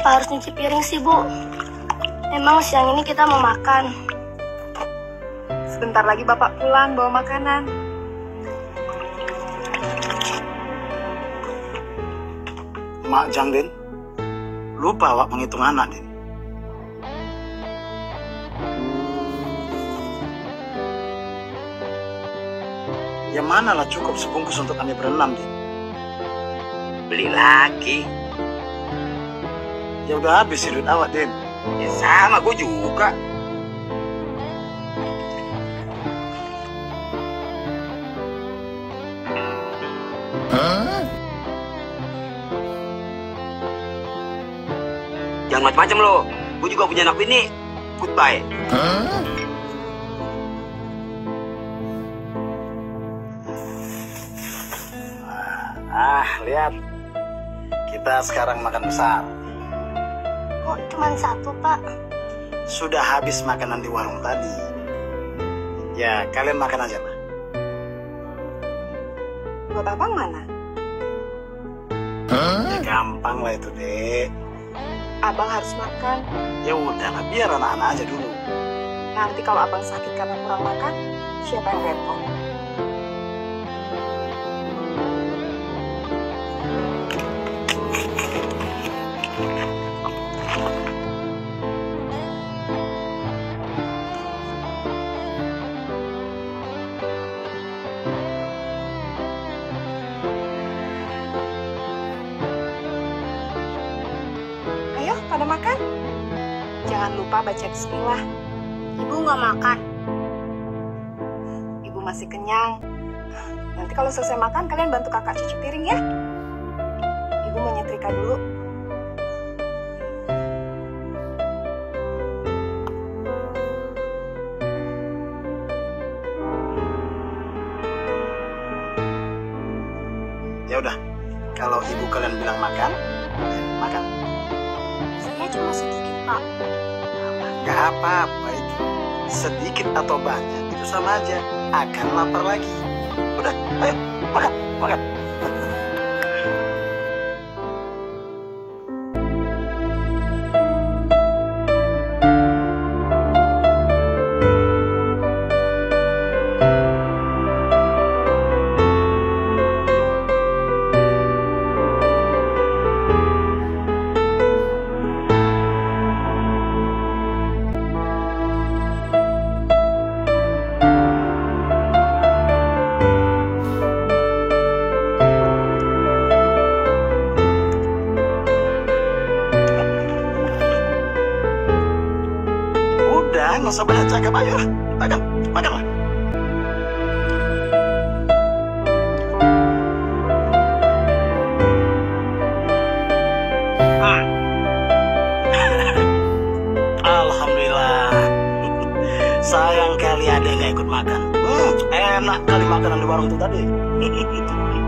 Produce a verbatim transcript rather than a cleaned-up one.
Kenapa harus nyuci piring sih, Bu? Emang siang ini kita mau makan. Sebentar lagi Bapak pulang bawa makanan. Mak Jang, Din. Lupa awak menghitung anak, Din. Ya mana lah cukup sebungkus untuk kami berenam, Din. Beli lagi. Ya udah habis duit awak, Din. Ya sama, gue juga. Hah? Jangan macam-macam lo. Gue juga punya anak ini. Goodbye. Hah? Ah, lihat. Kita sekarang makan besar. Kok cuma satu, Pak? Sudah habis makanan di warung tadi. Ya, kalian makan aja lah. Buat abang mana? Ya gampang lah itu, Dek. Abang harus makan. Ya udah lah, biar anak-anak aja dulu. Nanti kalau abang sakit karena kurang makan, siapa yang repot? Ayo, pada makan. Jangan lupa baca bismillah. Ibu nggak makan. Ibu masih kenyang. Nanti kalau selesai makan, kalian bantu kakak cuci piring ya. Ibu mau nyetrika dulu. Ya udah, kalau ibu kalian bilang makan, makan. Saya cuma sedikit, Pak. Gak apa-apa itu. Sedikit atau banyak, itu sama aja. Akan lapar lagi. Udah, ayo, makan, makan. Udah, nggak usah banyak cakap, ayo lah. Makan, makan lah. Hmm. Alhamdulillah. Sayang kali ada yang nggak ikut makan. Hmm, enak kali makanan di warung itu tadi.